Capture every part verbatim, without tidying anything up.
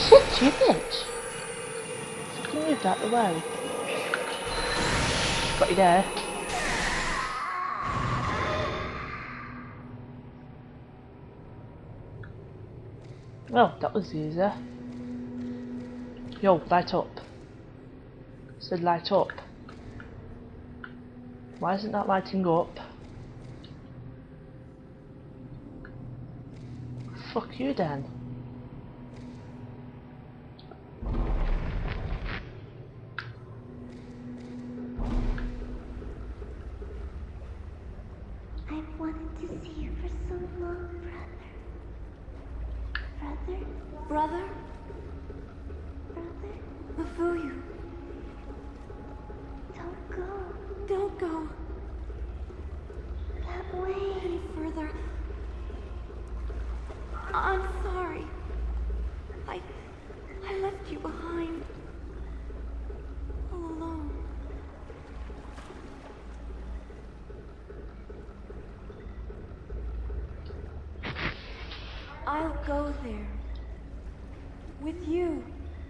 Shit, you bitch! Fucking moved out the way. Got you there. Well, that was easy. Yo, light up. Said light up. Why isn't that lighting up? Fuck you then. I've wanted to see you for so long, brother. Brother? Brother? Brother? Mafuyu. Don't go. Don't go. That way. Any further. I'm sorry. I... I left you behind. All alone. I'll go there. With you.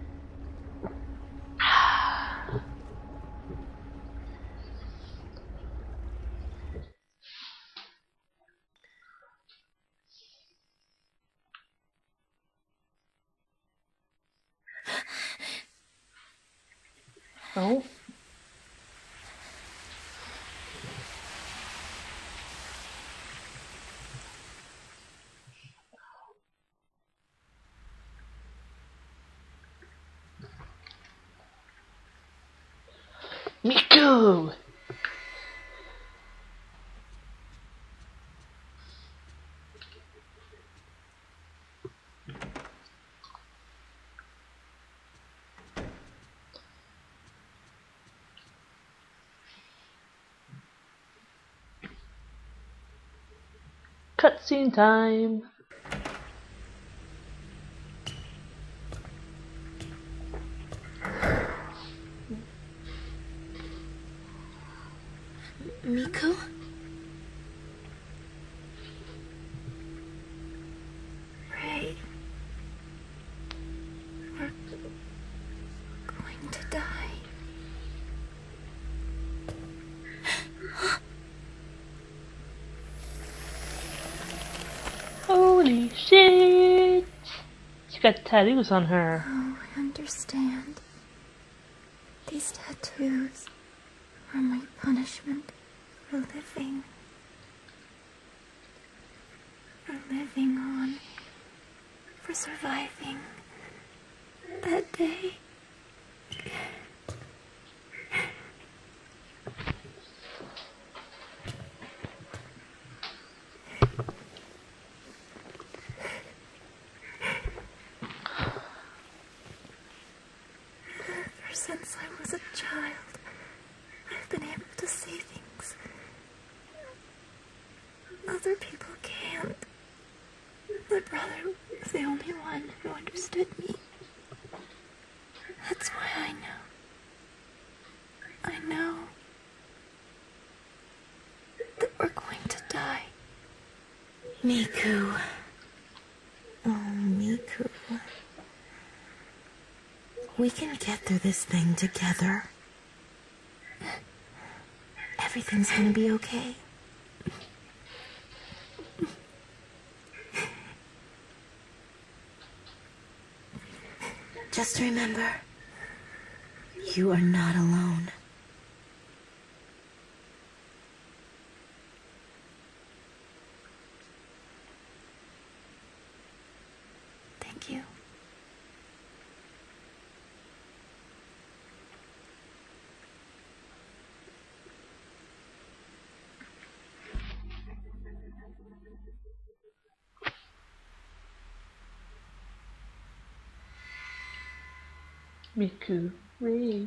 Oh. Miku! Cutscene time! Miku? Ray. We're going to die. Holy shit! She got tattoos on her. Oh, I understand. These tattoos are my punishment for living. For living on. For surviving that day. Ever since I was a child, I've been able to see things other people can't. My brother was the only one who understood me. That's why I know. I know that we're going to die. Miku. Oh, Miku. We can get through this thing together. Everything's gonna be okay. Just remember, you are not alone. Thank you. Miku. Ray.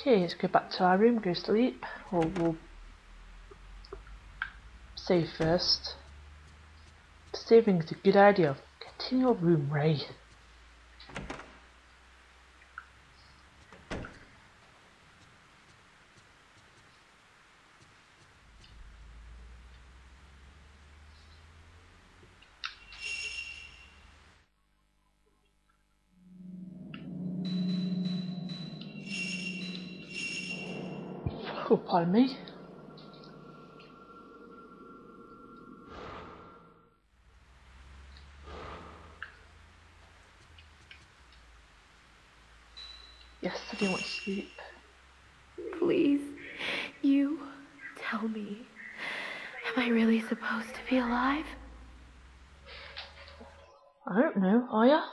Okay, let's go back to our room, go sleep. Or we'll save first. Saving is a good idea. Get in your room, Ray. Oh, pardon me. Yes, I do want to sleep. Please, you tell me. Am I really supposed to be alive? I don't know, are ya?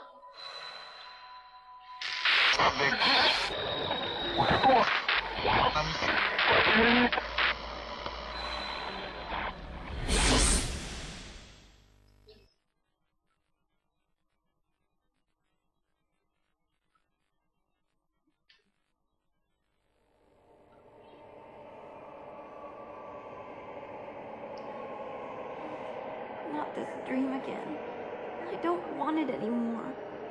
Not this dream again. I don't want it anymore.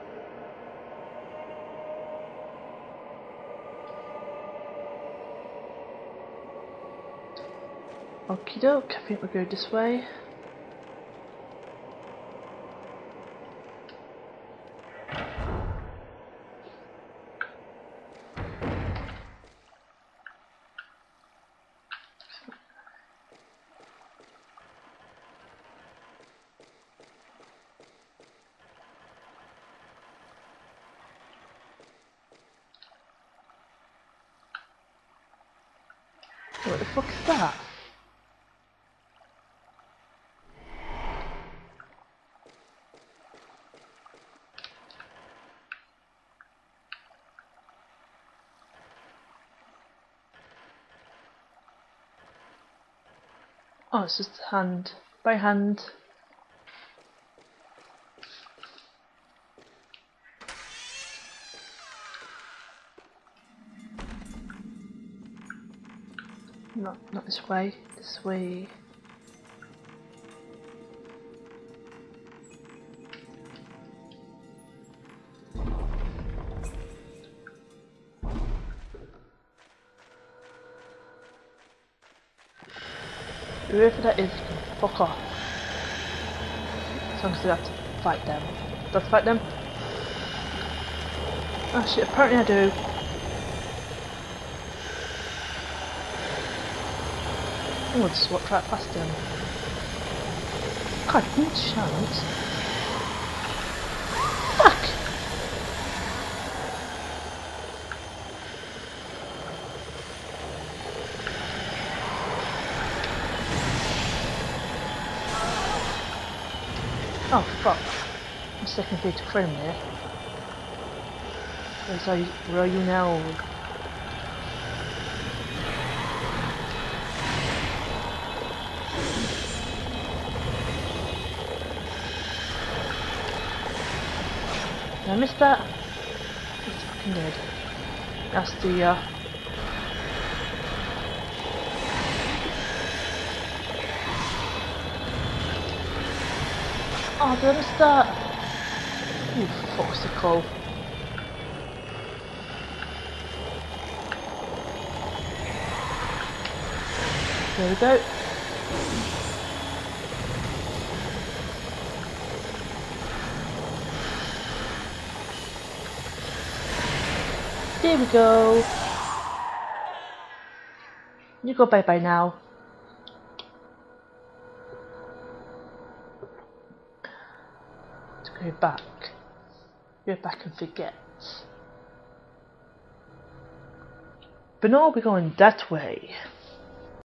Okie doke, I think we'll go this way. What the fuck is that? Oh, it's just a hand. By hand. Not, not this way. This way. Whoever that is, can fuck off. As long as we have to fight them. Do I have to fight them? Oh shit, apparently I do. I'm gonna just walk right past him. God, no chance. Fuck! Oh fuck. I'm second fatal frame there. Where's are you, where are you now? Did I miss that? It's fucking dead. That's the uh Oh, did I miss that? You foxicle. There we go. There we go. You go bye bye now. To go back. Go back and forget. But now we're going that way.